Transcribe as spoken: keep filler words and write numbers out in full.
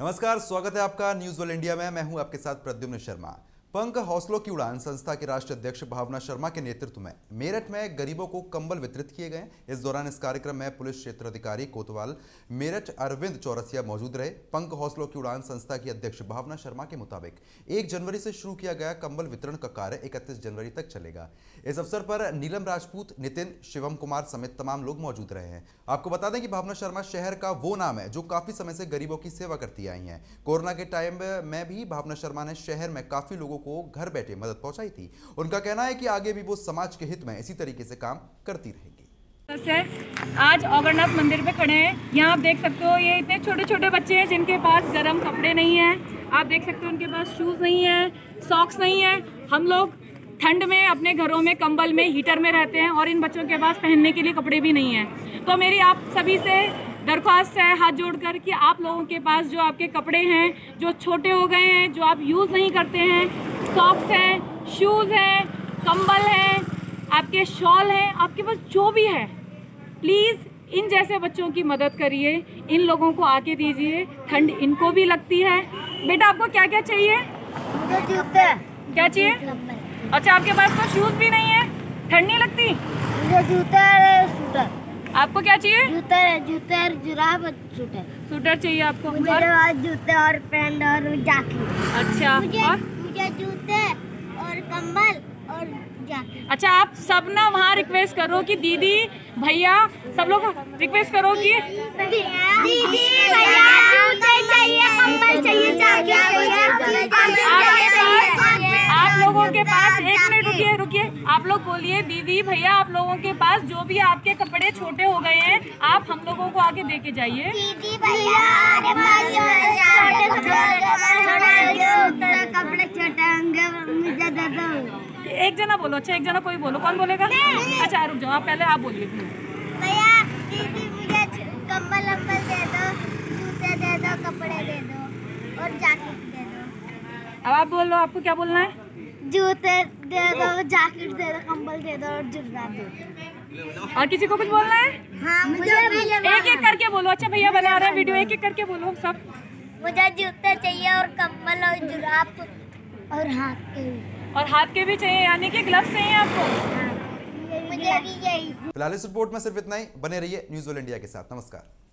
नमस्कार, स्वागत है आपका न्यूज वर्ल्ड इंडिया में। मैं हूं आपके साथ प्रद्युम्न शर्मा। पंख हौसलों की उड़ान संस्था के राष्ट्रीय अध्यक्ष भावना शर्मा के नेतृत्व में मेरठ में गरीबों को कंबल वितरित किए गए। इस दौरान इस कार्यक्रम में पुलिस क्षेत्र अधिकारी कोतवाल मेरठ अरविंद चौरसिया मौजूद रहे। पंख हौसलों की उड़ान संस्था की अध्यक्ष भावना शर्मा के मुताबिक एक जनवरी से शुरू किया गया कंबल वितरण का कार्य इकतीस जनवरी तक चलेगा। इस अवसर पर नीलम राजपूत, नितिन, शिवम कुमार समेत तमाम लोग मौजूद रहे हैं। आपको बता दें कि भावना शर्मा शहर का वो नाम है जो काफी समय से गरीबों की सेवा करती आई हैं। कोरोना के टाइम में भी भावना शर्मा ने शहर में काफी लोगों को घर बैठे मदद पहुंचाई थी। उनका कहना है कि आगे भी वो समाज के हित में इसी तरीके से काम करती रहेंगी। आज अमरनाथ मंदिर पे खड़े हैं। यहाँ आप देख सकते हो, ये इतने छोटे छोटे बच्चे हैं जिनके पास गर्म कपड़े नहीं हैं। आप देख सकते हो उनके पास शूज नहीं है, सॉक्स नहीं है। हम लोग ठंड में अपने घरों में कंबल में हीटर में रहते हैं और इन बच्चों के पास पहनने के लिए कपड़े भी नहीं हैं। तो मेरी आप सभी से दरख्वास्त है हाथ जोड़कर कि आप लोगों के पास जो आपके कपड़े हैं जो छोटे हो गए हैं, जो आप यूज़ नहीं करते हैं, सॉक्स हैं, शूज़ हैं, कंबल हैं, आपके शॉल हैं, आपके पास जो भी है, प्लीज़ इन जैसे बच्चों की मदद करिए। इन लोगों को आके दीजिए, ठंड इनको भी लगती है। बेटा आपको क्या क्या चाहिए? मुझे जूते। क्या चाहिए? अच्छा, आपके पास तो शूज़ भी नहीं है, ठंड नहीं लगती? मुझे जूता और सूटर। आपको क्या चाहिए? जूते जूते और जुराब और सूटर। सूटर चाहिए आपको? मुझे और जूते और पैंट और जैकेट। अच्छा, मुझे, और मुझे जूते और कंबल और जैकेट। अच्छा, आप सब ना वहाँ रिक्वेस्ट करो कि दीदी भैया सब लोग रिक्वेस्ट करो कि दीदी भैया जूते चाहिए, कंबल चाहिए, जैकेट चाहिए। आप लोगों के पास एक मिनट रुकिए रुकिए आप लोग बोलिए, दीदी भैया आप लोगों के पास जो भी आपके कपड़े छोटे हो गए हैं आप हम लोगों को आके दे के जाइए। दीदी भैया कपड़े छोटे होंगे मुझे दे दो। एक जना बोलो। अच्छा, एक जना कोई बोलो। कौन बोलेगा? अच्छा, रुक जाओ, आप पहले आप बोलिए। भैया दीदी मुझे कंबल अम्बल दे दो, जूते दे दो, कपड़े दे दो और जैकेट दे दो। अब आप बोलो, आपको क्या बोलना है? जूते दे दो, जैकेट दे दो, कंबल दे दो और जुराब दे दो। और किसी को कुछ बोलना है? हाँ, मुझे एक एक करके बोलो। अच्छा, भैया बना रहे हैं वीडियो, एक एक करके बोलो सब। मुझे जूते चाहिए और कंबल और जुराब और हाथ के और हाथ के भी चाहिए, यानी कि ग्लव्स चाहिए आपको? मुझे भी यही। फिलहाल इस रिपोर्ट में सिर्फ इतना ही। बने रहिए न्यूज वर्ल्ड इंडिया के साथ। नमस्कार।